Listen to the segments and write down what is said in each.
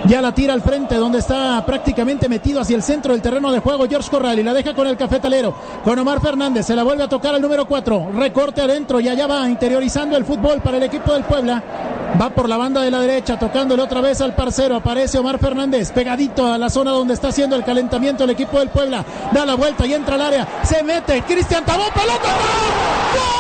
Ya la tira al frente, donde está prácticamente metido hacia el centro del terreno de juego George Corral, y la deja con el cafetalero, con Omar Fernández. Se la vuelve a tocar al número 4. Recorte adentro y allá va, interiorizando el fútbol para el equipo del Puebla. Va por la banda de la derecha, tocándole otra vez al parcero. Aparece Omar Fernández, pegadito a la zona donde está haciendo el calentamiento el equipo del Puebla. Da la vuelta y entra al área. Se mete Cristian Tabó, pelota. ¡Gol!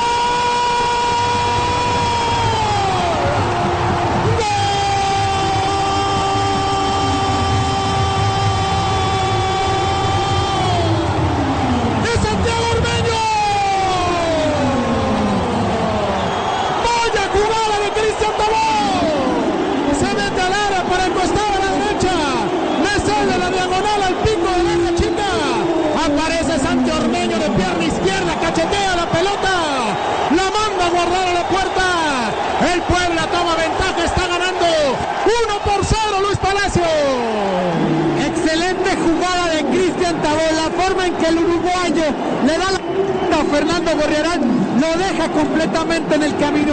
Cachetea la pelota, la manda a guardar a la puerta. El Puebla toma ventaja, está ganando 1-0 Luis Palacio. Excelente jugada de Cristian Tabó, la forma en que el uruguayo le da la a Fernando Gorriarán, lo deja completamente en el camino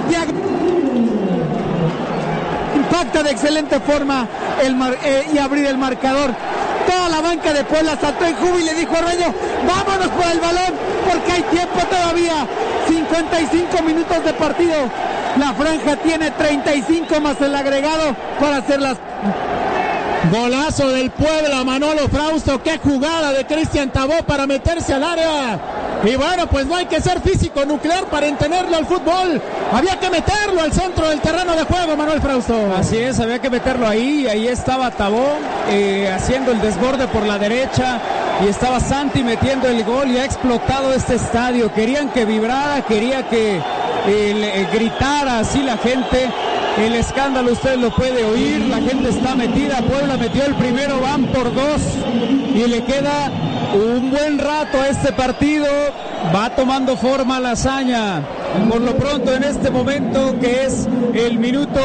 y impacta de excelente forma y abrir el marcador. Toda la banca de Puebla saltó en júbilo y le dijo a Reño, vámonos por el balón, porque hay tiempo todavía. 55 minutos de partido. La franja tiene 35 más el agregado para hacerlas. Golazo del Puebla, Manolo Frausto. Qué jugada de Cristian Tabó para meterse al área. Y bueno, pues no hay que ser físico nuclear para entenderlo al fútbol. Había que meterlo al centro del terreno de juego, Manuel Frausto. Así es, había que meterlo ahí. Ahí estaba Tabó haciendo el desborde por la derecha. Y estaba Santi metiendo el gol y ha explotado este estadio. Querían que vibrara, quería que gritara así la gente. El escándalo usted lo puede oír, la gente está metida. Puebla metió el primero, van por 2 y le queda un buen rato a este partido. Va tomando forma la hazaña. Por lo pronto en este momento, que es el minuto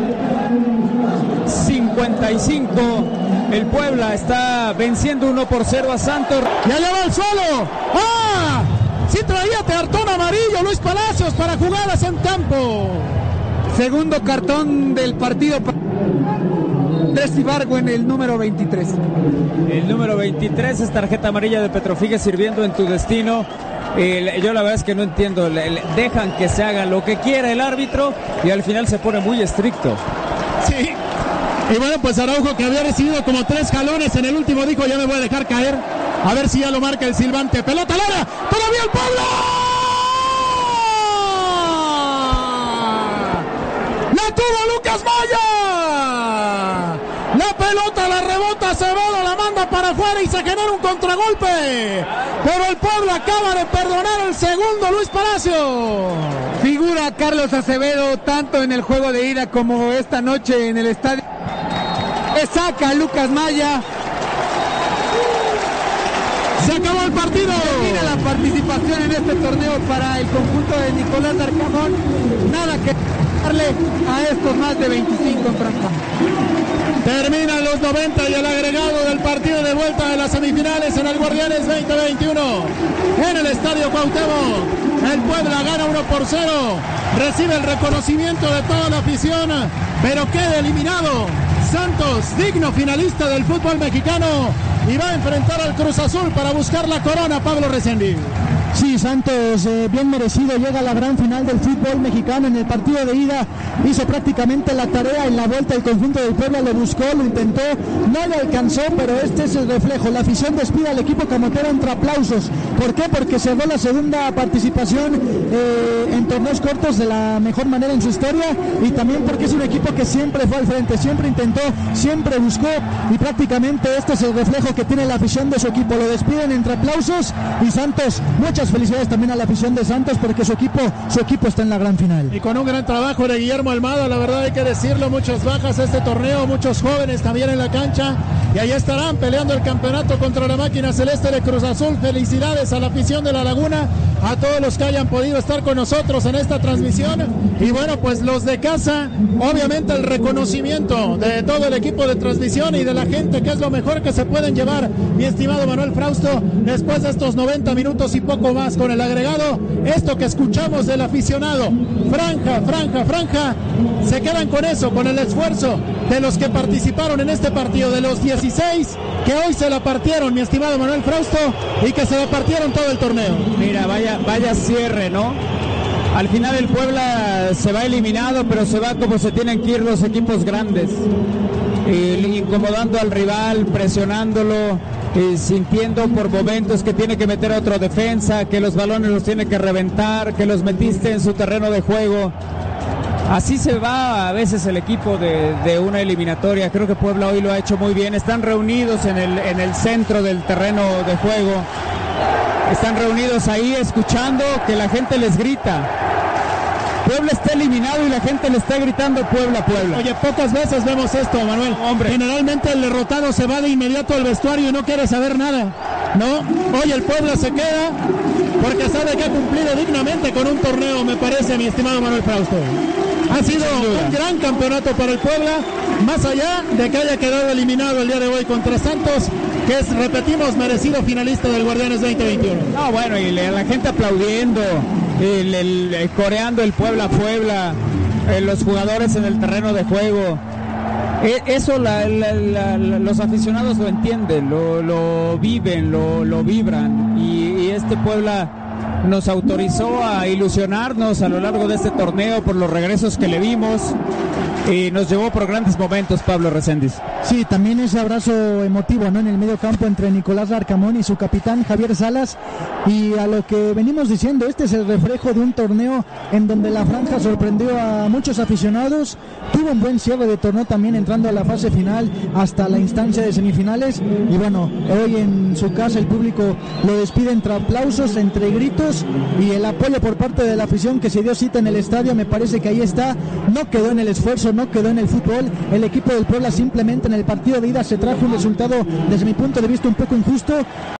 55, el Puebla está venciendo 1-0 a Santos. Ya lleva el suelo. ¡Ah! Sí traía cartón amarillo Luis Palacios para jugadas en campo. Segundo cartón del partido de Ibargo en el número 23. El número 23 es tarjeta amarilla de Petrofigue sirviendo en tu destino. Yo la verdad es que no entiendo. Dejan que se haga lo que quiera el árbitro y al final se pone muy estricto. Sí. Y bueno, pues Araujo, que había recibido como 3 jalones en el último, dijo, ya me voy a dejar caer. A ver si ya lo marca el silbante. Pelota al área. ¡Todavía el Puebla! ¡La tuvo Lucas Maya! La pelota la rebota Acevedo, la manda para afuera y se genera un contragolpe. Pero el Puebla acaba de perdonar el segundo, Luis Palacio. Figura Carlos Acevedo tanto en el juego de ida como esta noche en el estadio. Saca a Lucas Maya. Se acabó el partido. Termina la participación en este torneo para el conjunto de Nicolás Arcamón. Nada que darle a estos más de 25 en franja. Terminan los 90 y el agregado del partido de vuelta de las semifinales en el Guardianes 2021. En el Estadio Cuauhtémoc, el Puebla gana 1-0. Recibe el reconocimiento de toda la afición, pero queda eliminado. Santos, digno finalista del fútbol mexicano, y va a enfrentar al Cruz Azul para buscar la corona, Pablo Reséndiz. Sí, Santos, bien merecido, llega a la gran final del fútbol mexicano. En el partido de ida hizo prácticamente la tarea, en la vuelta el conjunto del Puebla lo buscó, lo intentó, no le alcanzó, pero este es el reflejo. La afición despide al equipo camotero entre aplausos. ¿Por qué? Porque cerró la segunda participación en torneos cortos de la mejor manera en su historia, y también porque es un equipo que siempre fue al frente, siempre intentó, siempre buscó, y prácticamente este es el reflejo que tiene la afición de su equipo. Lo despiden entre aplausos, y Santos, muchas felicidades también a la afición de Santos, porque su equipo está en la gran final. Y con un gran trabajo de Guillermo Almada, la verdad hay que decirlo, muchas bajas a este torneo, muchos jóvenes también en la cancha, y ahí estarán peleando el campeonato contra la máquina celeste de Cruz Azul. Felicidades a la afición de La Laguna, a todos los que hayan podido estar con nosotros en esta transmisión. Y bueno, pues los de casa, obviamente el reconocimiento de todo el equipo de transmisión y de la gente, que es lo mejor que se pueden llevar, mi estimado Manuel Frausto, después de estos 90 minutos y poco más con el agregado. Esto que escuchamos del aficionado, franja, se quedan con eso, con el esfuerzo de los que participaron en este partido, de los 16 que hoy se la partieron, mi estimado Manuel Frausto, y que se la partieron todo el torneo. Mira, vaya cierre, ¿no? Al final el Puebla se va eliminado, pero se va como se tienen que ir los equipos grandes, incomodando al rival, presionándolo, sintiendo por momentos que tiene que meter a otro defensa, que los balones los tiene que reventar, que los metiste en su terreno de juego. Así se va a veces el equipo de una eliminatoria. Creo que Puebla hoy lo ha hecho muy bien. Están reunidos en el centro del terreno de juego. Están reunidos ahí escuchando que la gente les grita. Puebla está eliminado y la gente le está gritando Puebla, Puebla. Oye, pocas veces vemos esto, Manuel. Hombre. Generalmente el derrotado se va de inmediato al vestuario y no quiere saber nada, ¿no? Hoy el Puebla se queda porque sabe que ha cumplido dignamente con un torneo, me parece, mi estimado Manuel Frausto. Ha sido un gran campeonato para el Puebla, más allá de que haya quedado eliminado el día de hoy contra Santos, que es, repetimos, merecido finalista del Guardianes 2021. No, bueno, y la gente aplaudiendo, coreando el Puebla, los jugadores en el terreno de juego. Eso los aficionados lo entienden, lo viven, lo vibran, y este Puebla nos autorizó a ilusionarnos a lo largo de este torneo por los regresos que le vimos, y nos llevó por grandes momentos, Pablo Reséndiz. Sí, también ese abrazo emotivo, ¿no?, en el medio campo entre Nicolás Larcamón y su capitán Javier Salas. Y a lo que venimos diciendo, este es el reflejo de un torneo en donde la franja sorprendió a muchos aficionados, tuvo un buen cierre de torneo también, entrando a la fase final hasta la instancia de semifinales. Y bueno, hoy en su casa el público lo despide entre aplausos, entre gritos y el apoyo por parte de la afición que se dio cita en el estadio. Me parece que ahí está, no quedó en el esfuerzo, no quedó en el fútbol. El equipo del Puebla simplemente en el partido de ida se trajo un resultado, desde mi punto de vista, un poco injusto.